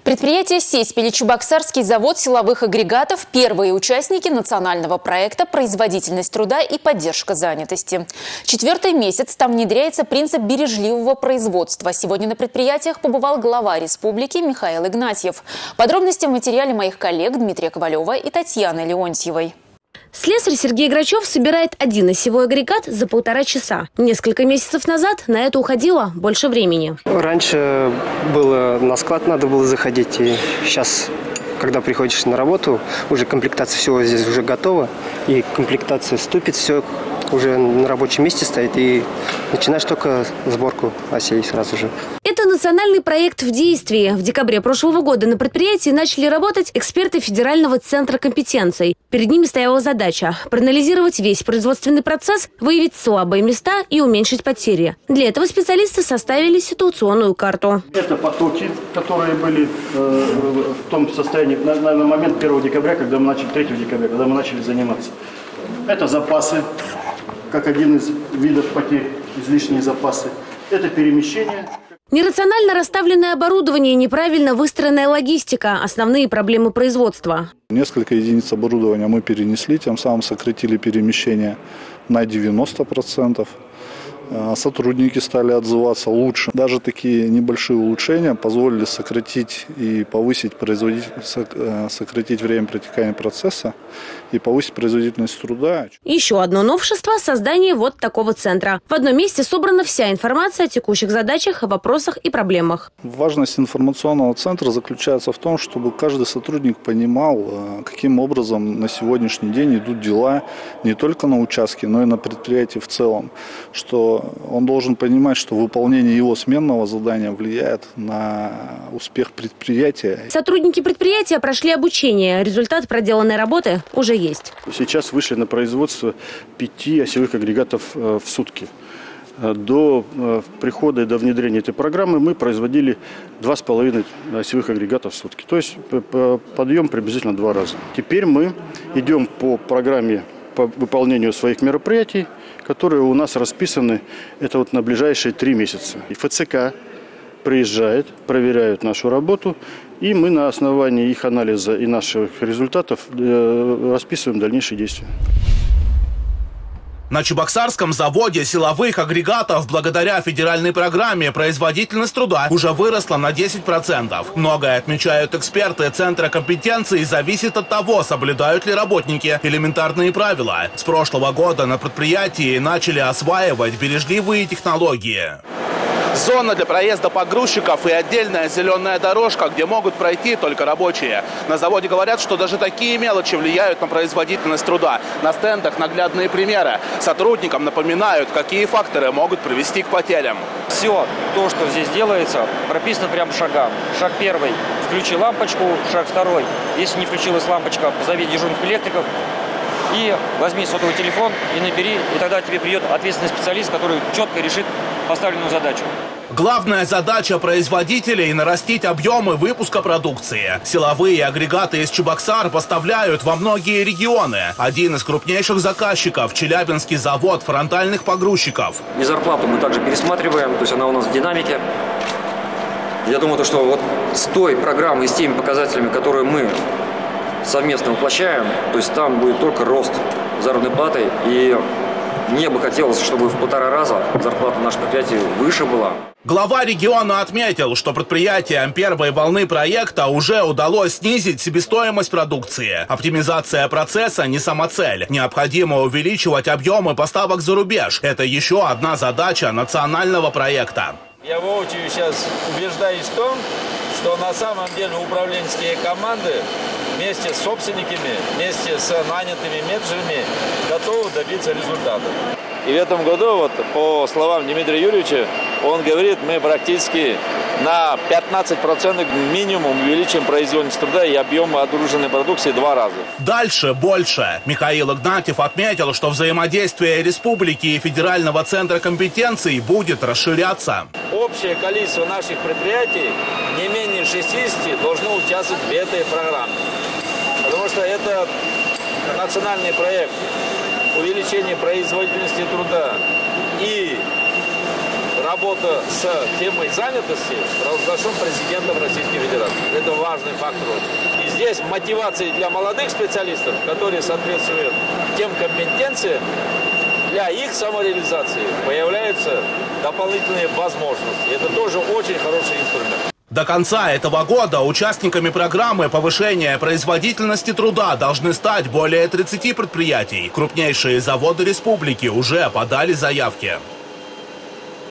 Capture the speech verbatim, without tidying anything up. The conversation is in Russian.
Предприятие «Сеть» Пиличу-Боксарский завод силовых агрегатов – первые участники национального проекта «Производительность труда и поддержка занятости». Четвертый месяц там внедряется принцип бережливого производства. Сегодня на предприятиях побывал глава республики Михаил Игнатьев. Подробности в материале моих коллег Дмитрия Ковалева и Татьяны Леонтьевой. Слесарь Сергей Грачев собирает один осевой агрегат за полтора часа. Несколько месяцев назад на это уходило больше времени. Раньше было на склад надо было заходить, и сейчас, когда приходишь на работу, уже комплектация всего здесь уже готова, и комплектация ступит, все уже на рабочем месте стоит, и начинаешь только сборку осей сразу же. Это национальный проект в действии. В декабре прошлого года на предприятии начали работать эксперты Федерального центра компетенций. Перед ними стояла задача – проанализировать весь производственный процесс, выявить слабые места и уменьшить потери. Для этого специалисты составили ситуационную карту. Это потоки, которые были э, в том состоянии на, на момент первого декабря, когда мы начали, третьего декабря, когда мы начали заниматься. Это запасы, как один из видов потерь, излишние запасы. Это перемещение. Нерационально расставленное оборудование и неправильно выстроенная логистика – основные проблемы производства. Несколько единиц оборудования мы перенесли, тем самым сократили перемещение на девяносто процентов. Сотрудники стали отзываться лучше. Даже такие небольшие улучшения позволили сократить и повысить производительность, сократить время протекания процесса и повысить производительность труда. Еще одно новшество – создание вот такого центра. В одном месте собрана вся информация о текущих задачах, вопросах и проблемах. Важность информационного центра заключается в том, чтобы каждый сотрудник понимал, каким образом на сегодняшний день идут дела не только на участке, но и на предприятии в целом, что он должен понимать, что выполнение его сменного задания влияет на успех предприятия. Сотрудники предприятия прошли обучение. Результат проделанной работы уже есть. Сейчас вышли на производство пяти осевых агрегатов в сутки. До прихода и до внедрения этой программы мы производили два с половиной осевых агрегата в сутки. То есть подъем приблизительно два раза. Теперь мы идем по программе по выполнению своих мероприятий, которые у нас расписаны, это вот на ближайшие три месяца. И ФЦК приезжает, проверяют нашу работу, и мы на основании их анализа и наших результатов расписываем дальнейшие действия. На Чебоксарском заводе силовых агрегатов благодаря федеральной программе «Производительность труда» уже выросла на десять процентов. Многое, отмечают эксперты Центра компетенции, зависит от того, соблюдают ли работники элементарные правила. С прошлого года на предприятии начали осваивать бережливые технологии. Зона для проезда погрузчиков и отдельная зеленая дорожка, где могут пройти только рабочие. На заводе говорят, что даже такие мелочи влияют на производительность труда. На стендах наглядные примеры. Сотрудникам напоминают, какие факторы могут привести к потерям. Все то, что здесь делается, прописано прямо по шагам. Шаг первый – включи лампочку. Шаг второй – если не включилась лампочка, позови дежурных электриков. И возьми сотовый телефон и набери, и тогда тебе придет ответственный специалист, который четко решит поставленную задачу. Главная задача производителей – нарастить объемы выпуска продукции. Силовые агрегаты из Чебоксар поставляют во многие регионы. Один из крупнейших заказчиков – Челябинский завод фронтальных погрузчиков. И зарплату мы также пересматриваем, то есть она у нас в динамике. Я думаю, что вот с той программой, с теми показателями, которые мы совместно воплощаем, то есть там будет только рост заработной платы, и мне бы хотелось, чтобы в полтора раза зарплата наших предприятий выше была. Глава региона отметил, что предприятиям первой волны проекта уже удалось снизить себестоимость продукции. Оптимизация процесса не самоцель. Необходимо увеличивать объемы поставок за рубеж. Это еще одна задача национального проекта. Я воочию сейчас убеждаюсь в том, что на самом деле управленческие команды вместе с собственниками, вместе с нанятыми менеджерами готовы добиться результата. И в этом году, вот по словам Дмитрия Юрьевича, он говорит, мы практически на пятнадцать процентов минимум увеличим производительность труда и объем отгруженной продукции два раза. Дальше больше. Михаил Игнатьев отметил, что взаимодействие республики и Федерального центра компетенций будет расширяться. Общее количество наших предприятий, не менее шестидесяти, должно участвовать в этой программе. Потому что это национальный проект увеличения производительности труда и работа с темой занятости провозглашен президентом Российской Федерации. Это важный фактор. И здесь мотивации для молодых специалистов, которые соответствуют тем компетенциям, для их самореализации появляются дополнительные возможности. Это тоже очень хороший инструмент. До конца этого года участниками программы повышения производительности труда должны стать более тридцати предприятий. Крупнейшие заводы республики уже подали заявки.